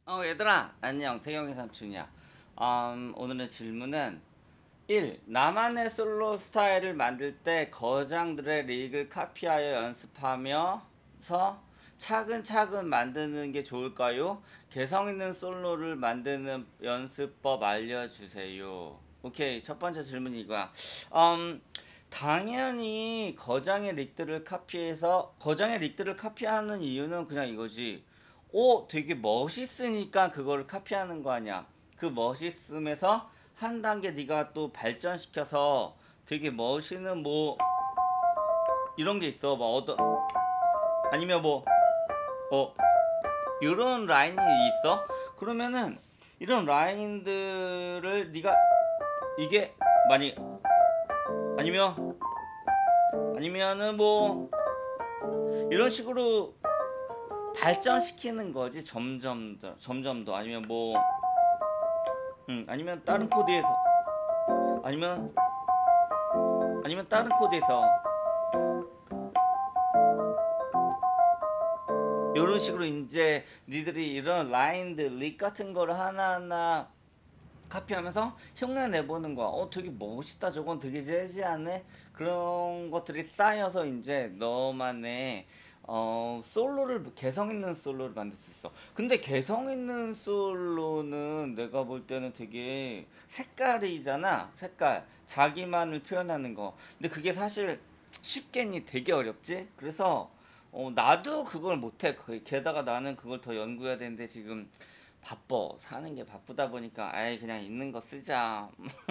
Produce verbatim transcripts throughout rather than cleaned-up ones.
어 얘들아 안녕, 태경이 삼촌이야. 음, 오늘의 질문은 일. 나만의 솔로 스타일을 만들 때 거장들의 릭을 카피하여 연습하면서 차근차근 만드는 게 좋을까요? 개성 있는 솔로를 만드는 연습법 알려주세요. 오케이, 첫 번째 질문이 이거야. 음, 당연히 거장의 릭들을 카피해서 거장의 릭들을 카피하는 이유는 그냥 이거지. 오, 되게 멋있으니까 그거를 카피하는 거 아니야. 그 멋있음에서 한 단계 네가 또 발전시켜서 되게 멋있는 뭐 이런 게 있어. 뭐 어떤 아니면 뭐 어 이런 라인이 있어. 그러면은 이런 라인들을 네가 이게 많이 아니면 아니면은 뭐 이런 식으로 발전시키는 거지. 점점 더 점점 더 아니면 뭐 음, 아니면 다른 코드에서 아니면 아니면 다른 코드에서 이런 식으로 이제 니들이 이런 라인들, 릭 같은 거를 하나하나 카피하면서 흉내 내보는 거야. 어, 되게 멋있다. 저건 되게 재즈하네. 그런 것들이 쌓여서 이제 너만의 어, 솔로를, 개성 있는 솔로를 만들 수 있어. 근데 개성 있는 솔로는 내가 볼 때는 되게 색깔이잖아. 색깔. 자기만을 표현하는 거. 근데 그게 사실 쉽겠니? 되게 어렵지? 그래서 어, 나도 그걸 못해. 그- 게다가 나는 그걸 더 연구해야 되는데 지금 바빠. 사는 게 바쁘다 보니까 아예 그냥 있는 거 쓰자.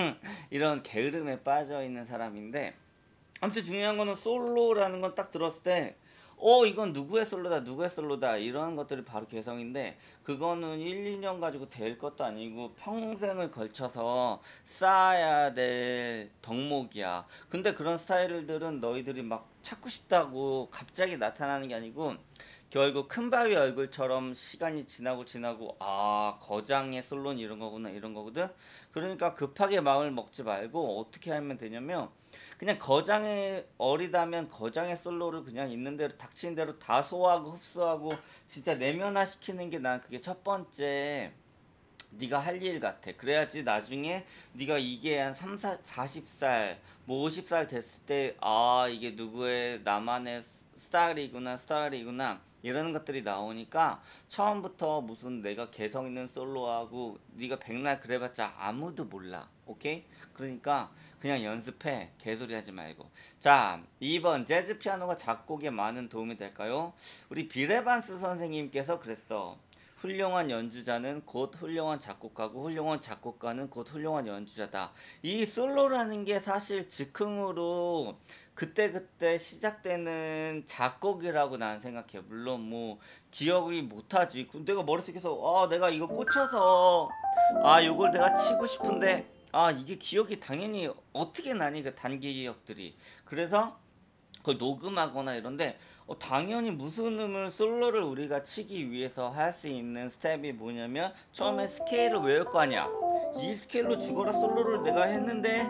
이런 게으름에 빠져 있는 사람인데, 아무튼 중요한 거는 솔로라는 건 딱 들었을 때, 어, 이건 누구의 솔로다, 누구의 솔로다, 이런 것들이 바로 개성인데, 그거는 일, 이 년 가지고 될 것도 아니고, 평생을 걸쳐서 쌓아야 될 덕목이야. 근데 그런 스타일들은 너희들이 막 찾고 싶다고 갑자기 나타나는 게 아니고, 결국 큰 바위 얼굴처럼 시간이 지나고 지나고, 아, 거장의 솔로는 이런 거구나, 이런 거거든? 그러니까 급하게 마음을 먹지 말고, 어떻게 하면 되냐면, 그냥 거장의 어리다면 거장의 솔로를 그냥 있는 대로 닥치는 대로 다 소화하고 흡수하고 진짜 내면화 시키는 게 난 그게 첫 번째 네가 할 일 같아. 그래야지 나중에 네가 이게 한 삼, 사, 사십 살, 뭐 오십 살 됐을 때 아, 이게 누구의 나만의 스타일이구나, 스타일이구나. 이런 것들이 나오니까 처음부터 무슨 내가 개성 있는 솔로하고 네가 백날 그래봤자 아무도 몰라. 오케이? 그러니까 그냥 연습해. 개소리 하지 말고. 자, 이 번 재즈 피아노가 작곡에 많은 도움이 될까요? 우리 비레반스 선생님께서 그랬어. 훌륭한 연주자는 곧 훌륭한 작곡가고 훌륭한 작곡가는 곧 훌륭한 연주자다. 이 솔로라는 게 사실 즉흥으로 그때그때 시작되는 작곡이라고 나는 생각해. 물론 뭐 기억이 못하지. 그 내가 머릿속에서 아 내가 이거 꽂혀서 아 이걸 내가 치고 싶은데 아 이게 기억이 당연히 어떻게 나니 그 단기 기억들이. 그래서 그걸 녹음하거나 이런데 어, 당연히 무슨 음을 솔로를 우리가 치기 위해서 할 수 있는 스텝이 뭐냐면 처음에 스케일을 외울 거 아니야. 이 스케일로 죽어라 솔로를 내가 했는데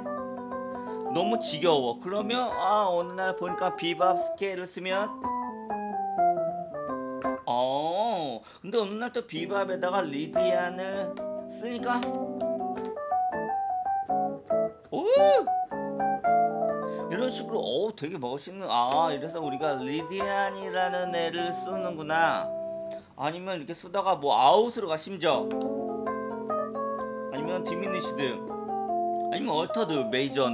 너무 지겨워. 그러면 아 어느 날 보니까 비밥 스케일을 쓰면 어 근데 어느 날 또 비밥에다가 리디안을 쓰니까 오 이런 식으로 어 되게 멋있는 아 이래서 우리가 리디안이라는 애를 쓰는구나. 아니면 이렇게 쓰다가 뭐 아웃으로 가 심지어 아니면 디미니시드 아니면 얼터드 메이저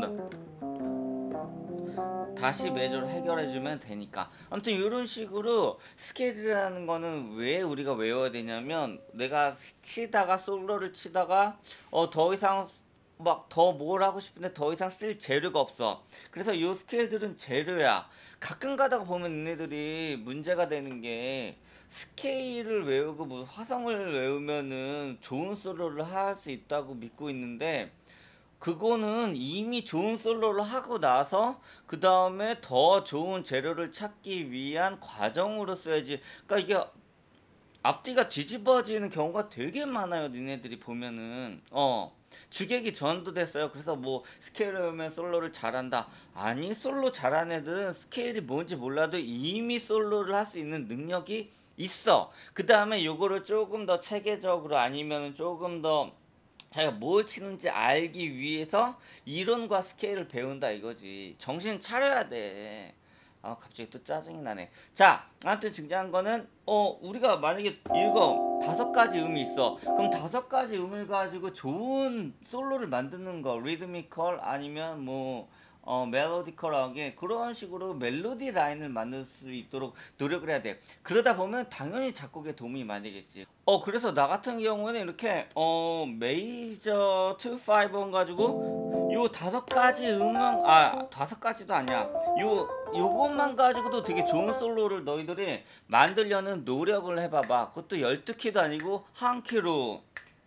다시 메이저로 해결해주면 되니까. 아무튼 이런 식으로 스케일이라는 거는 왜 우리가 외워야 되냐면 내가 치다가 솔로를 치다가 어 더 이상 막 더 뭘 하고 싶은데 더 이상 쓸 재료가 없어. 그래서 이 스케일들은 재료야. 가끔 가다가 보면 얘네들이 문제가 되는 게 스케일을 외우고 뭐 화성을 외우면은 좋은 솔로를 할 수 있다고 믿고 있는데 그거는 이미 좋은 솔로를 하고 나서 그 다음에 더 좋은 재료를 찾기 위한 과정으로 써야지. 그러니까 이게 앞뒤가 뒤집어지는 경우가 되게 많아요. 니네들이 보면은 어 주객이 전도됐어요. 그래서 뭐 스케일을 하면 솔로를 잘한다. 아니 솔로 잘하는 애들은 스케일이 뭔지 몰라도 이미 솔로를 할 수 있는 능력이 있어. 그 다음에 요거를 조금 더 체계적으로 아니면 조금 더 자기가 뭘 치는지 알기 위해서 이론과 스케일을 배운다 이거지. 정신 차려야 돼. 아 갑자기 또 짜증이 나네. 자 아무튼 중요한 거는 어 우리가 만약에 이거 다섯 가지 음이 있어. 그럼 다섯 가지 음을 가지고 좋은 솔로를 만드는 거, 리드미컬 아니면 뭐 어, 멜로디컬하게 그런 식으로 멜로디 라인을 만들 수 있도록 노력을 해야 돼. 그러다 보면 당연히 작곡에 도움이 많이 되겠지. 어, 그래서 나 같은 경우는 이렇게 어, 메이저 이, 오 가지고 요 다섯 가지 음은 아, 다섯 가지도 아니야. 요 요것만 가지고도 되게 좋은 솔로를 너희들이 만들려는 노력을 해봐봐. 그것도 열두 키도 아니고 한 키로.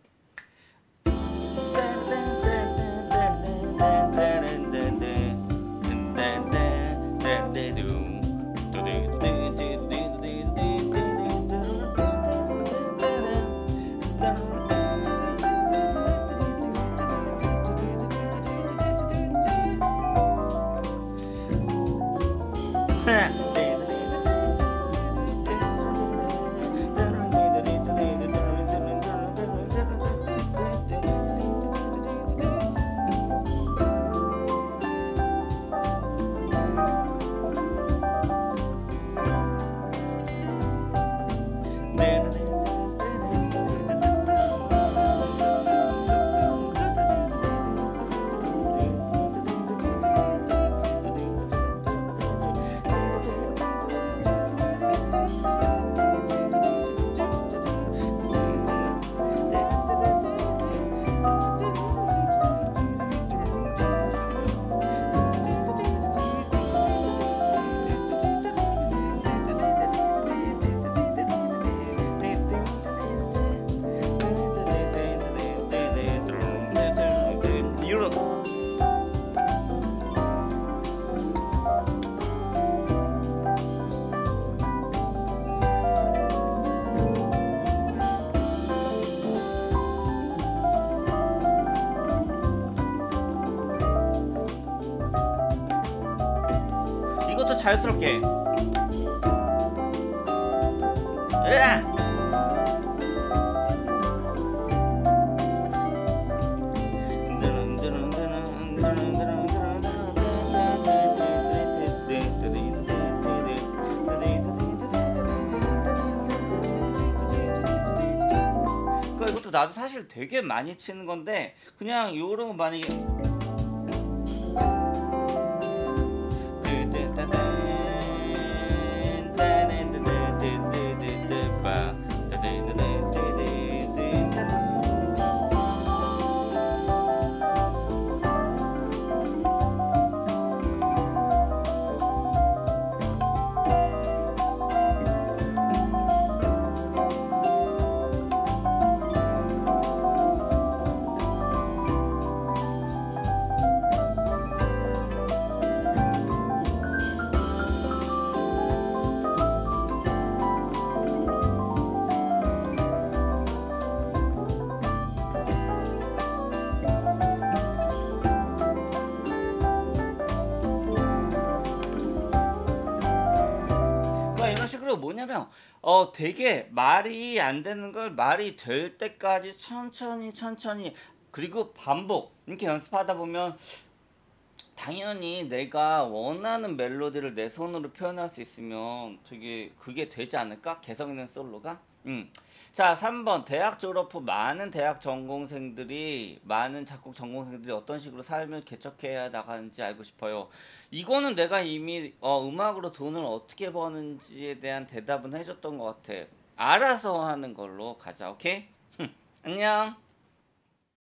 이것도 자연스럽게. 으아! 그러니까 이것도 나도 사실 되게 많이 치는 건데 그냥 요런 거 만약에 뭐냐면 어 되게 말이 안 되는 걸 말이 될 때까지 천천히 천천히 그리고 반복 이렇게 연습하다 보면 당연히 내가 원하는 멜로디를 내 손으로 표현할 수 있으면 되게 그게 되지 않을까? 개성 있는 솔로가? 음. 자, 삼 번 대학 졸업 후 많은 대학 전공생들이 많은 작곡 전공생들이 어떤 식으로 삶을 개척해 나가는지 알고 싶어요. 이거는 내가 이미 어, 음악으로 돈을 어떻게 버는지에 대한 대답은 해줬던 것 같아. 알아서 하는 걸로 가자. 오케이? 안녕.